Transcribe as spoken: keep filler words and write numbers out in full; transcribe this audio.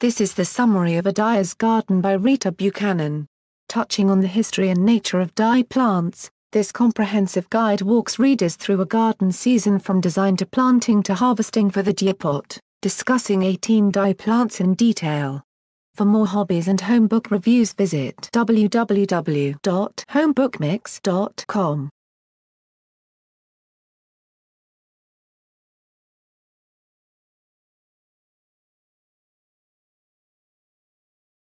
This is the summary of A Dyer's Garden by Rita Buchanan. Touching on the history and nature of dye plants, this comprehensive guide walks readers through a garden season from design to planting to harvesting for the dye pot, discussing eighteen dye plants in detail. For more hobbies and home book reviews, visit w w w dot home book mix dot com.